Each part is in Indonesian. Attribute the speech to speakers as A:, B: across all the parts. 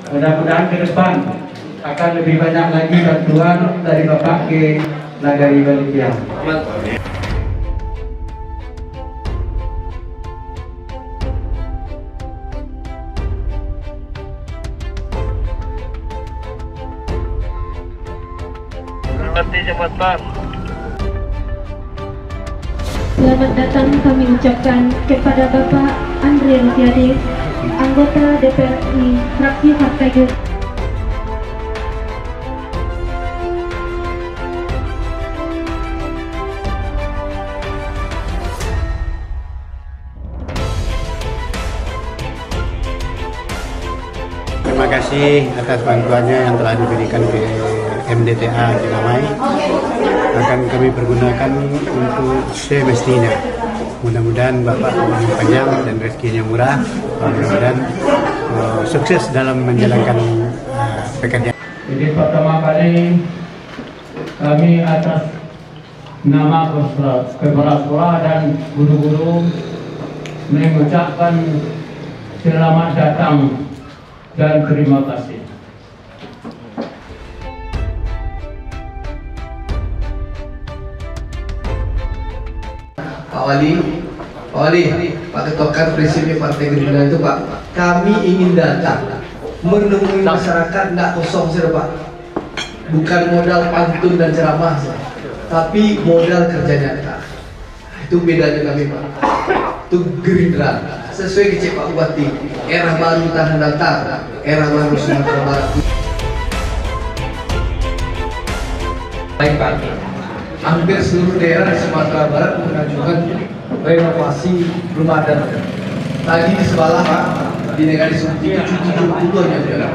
A: Mudah-mudahan ke depan akan lebih banyak lagi bantuan dari Bapak ke Nagari Belimbing.
B: Selamat datang kami ucapkan kepada Bapak Andre Rosiade, anggota DPR RI fraksi Partai Gerindra.
C: Terima kasih atas bantuannya yang telah diberikan ke MDTA Cilamai. Akan kami pergunakan untuk semestinya. Mudah-mudahan Bapak umur panjang dan rezekinya murah. Mudah-mudahan sukses dalam menjalankan pekerjaan.
A: Jadi pertama kali kami atas nama kepala sekolah dan guru-guru mengucapkan selamat datang dan terima kasih.
D: Pak Wali, Pak Ketua Presiden Partai Gerindra itu Pak, kami ingin datang menemui masyarakat, nggak kosong sih Pak, bukan modal pantun dan ceramah, tapi modal kerja nyata. Itu bedanya kami Pak, itu Gerindra. Sesuai kecek Pak Bupati, era baru tanah datar, era baru Sumatera Barat. Baik Pak, hampir seluruh daerah di Sumatera Barat mengajukan renovasi rumah adat. Tadi di sebelah Pak, di negara Sumatera itu 70 aja.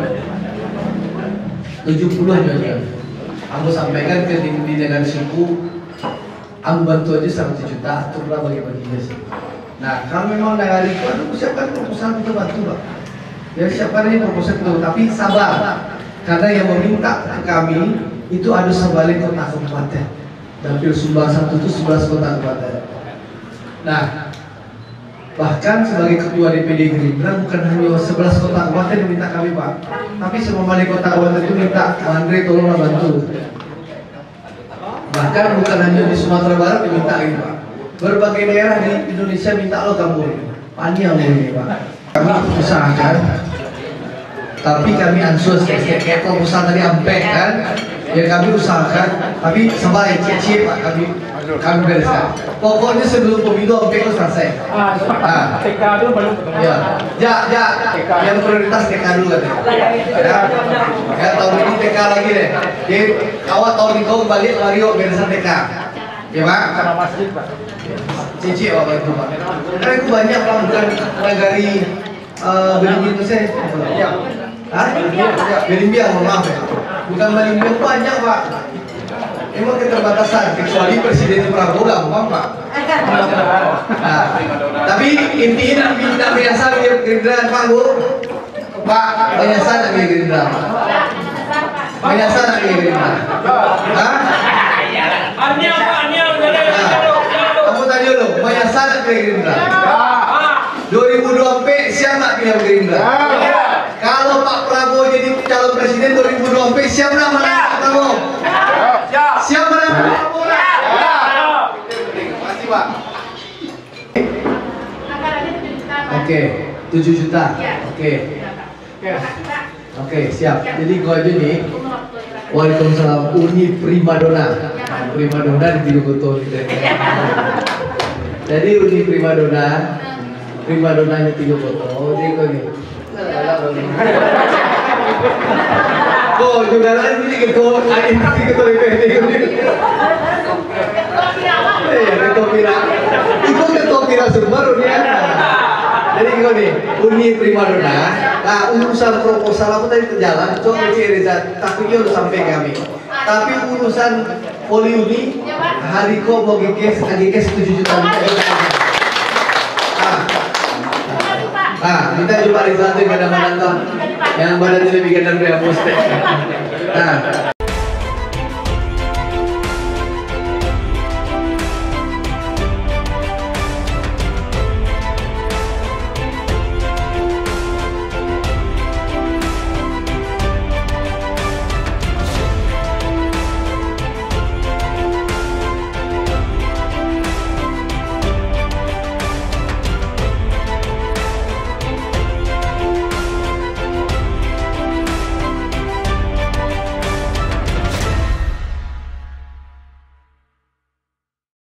D: 70 aja. Aku sampaikan ke di negara suku, aku bantu aja 1 juta, turunlah bagi-baginya sih. Nah, kalau memang negara itu, aku siapkan proposal kita bantu Pak. Ya siapkan ini proposal itu, tapi sabar. Karena yang meminta ke kami itu ada sebalik kota kabupaten. Dapil Sumbar 1 itu 11 kota kabupaten. Nah, bahkan sebagai ketua DPD Gerindra bukan hanya 11 kota kabupaten yang minta kami Pak, tapi semua wali kota kabupaten itu minta, Andre tolonglah bantu. Bahkan bukan hanya di Sumatera Barat diminta ini Pak, berbagai daerah di Indonesia minta lo kamu panjang ini Pak. Kami usahakan, tapi kami ansus kayak proposal tadi ampe kan. Ya kami usahakan, tapi sampai cek Pak kami bereskan. Pokoknya sebelum pemilu sampai itu selesai. TK dulu baru ketemu. Ya, yang prioritas TK dulu katanya. Ya tahun ini TK lagi deh. Jadi awal tahun ini kau balik Mario beresan TK. Ya Pak. Sama masjid Pak. Cici Pak itu Pak. Karena itu banyak Pak bukan dari Belimbing itu saya. Belimbing, maaf ya. Bukan Belimbing banyak Pak. Emang keterbatasan, kecuali Presiden Prabowo gampang Pak. Nah, tapi intinya tidak biasa Gerindra Pak Bu. Pak, biasa lagi Gerindra. Biasa lagi Gerindra. Hah? Kamu tanya dulu, biasa lagi Gerindra. 2024 siap nggak pilih Gerindra? Kalau Pak Prabowo jadi calon presiden 2024 siap nggak mana Pak Prabowo? Siap mana Pak Prabowo? Terima kasih Pak. Oke, 7 juta. Oke, siap. Jadi gua aja nih. Waalaikumsalam. Uni Primadona. Primadona di Tigogoto gitu. Jadi Uni Primadonanya Tigogoto. Jadi kau nih. Oh, juga lain ini ketua DPD. Ketua Pira. Itu ketua Pira Sumber ya. Jadi gini nih, Uni Primadona. Nah, urusan proposal aku tadi terjalan. Coba Reza, takutnya udah sampai kami. Tapi urusan Poli Uni, Hariko mau GKS 7 juta. Nah, kita coba Reza itu yang kadang-kadang yang badannya lebih gede dari Amos. Nah,